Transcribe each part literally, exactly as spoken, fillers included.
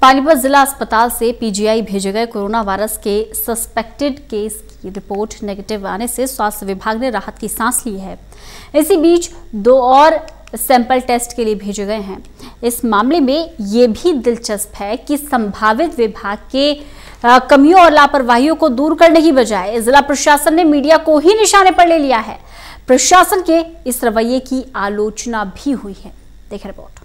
पानीपत जिला अस्पताल से पीजीआई भेजे गए कोरोना वायरस के सस्पेक्टेड केस की रिपोर्ट नेगेटिव आने से स्वास्थ्य विभाग ने राहत की सांस ली है। इसी बीच दो और सैंपल टेस्ट के लिए भेजे गए हैं। इस मामले में ये भी दिलचस्प है कि संभावित विभाग के कमियों और लापरवाहियों को दूर करने की बजाय जिला प्रशासन ने मीडिया को ही निशाने पर ले लिया है। प्रशासन के इस रवैये की आलोचना भी हुई है। देखें रिपोर्ट।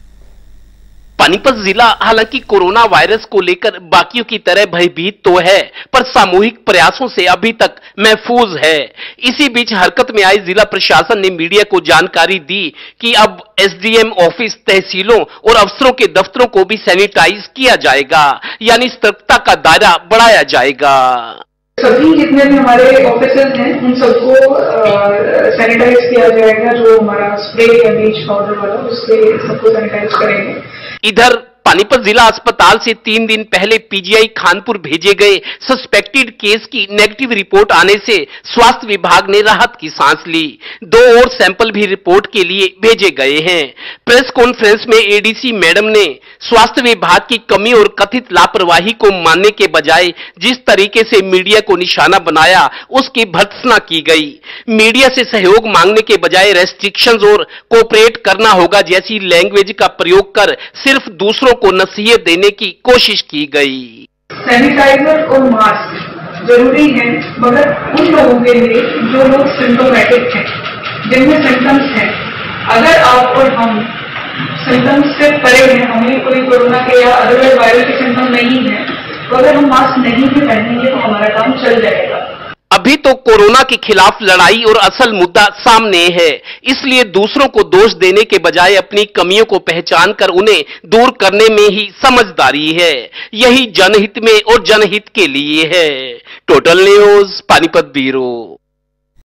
पानीपत जिला हालांकि कोरोना वायरस को लेकर बाकियों की तरह भयभीत तो है, पर सामूहिक प्रयासों से अभी तक महफूज है। इसी बीच हरकत में आई जिला प्रशासन ने मीडिया को जानकारी दी कि अब एसडीएम ऑफिस, तहसीलों और अफसरों के दफ्तरों को भी सैनिटाइज किया जाएगा, यानी सतर्कता का दायरा बढ़ाया जाएगा। सभी जितने भी हमारे ऑफिसर्स हैं उन सबको सैनिटाइज किया जाएगा। जो हमारा स्प्रे या ब्लीच पाउडर वाला, उससे सबको सैनिटाइज करेंगे। इधर पानीपत जिला अस्पताल से तीन दिन पहले पीजीआई खानपुर भेजे गए सस्पेक्टेड केस की नेगेटिव रिपोर्ट आने से स्वास्थ्य विभाग ने राहत की सांस ली। दो और सैंपल भी रिपोर्ट के लिए भेजे गए हैं। प्रेस कॉन्फ्रेंस में एडीसी मैडम ने स्वास्थ्य विभाग की कमी और कथित लापरवाही को मानने के बजाय जिस तरीके से मीडिया को निशाना बनाया, उसकी भर्त्सना की गई। मीडिया से सहयोग मांगने के बजाय रेस्ट्रिक्शंस और कोऑपरेट करना होगा जैसी लैंग्वेज का प्रयोग कर सिर्फ दूसरों को नसीहत देने की कोशिश की गई। सैनिटाइजर और मास्क जरूरी है, मगर उन लोगों के लिए जो लोग सिम्टोमेटिक हैं, जिनमें सिम्टम्स हैं। अगर आप और हम सिम्टम्स से परे हैं, हमें कोई कोरोना के या अदरवाइज वायरल के सिम्टम नहीं है, तो अगर हम मास्क नहीं भी पहनेंगे तो हमारा काम चल जाएगा। अभी तो कोरोना के खिलाफ लड़ाई और असल मुद्दा सामने है, इसलिए दूसरों को दोष देने के बजाय अपनी कमियों को पहचान कर उन्हें दूर करने में ही समझदारी है। यही जनहित में और जनहित के लिए है। Total news Panipat bureau.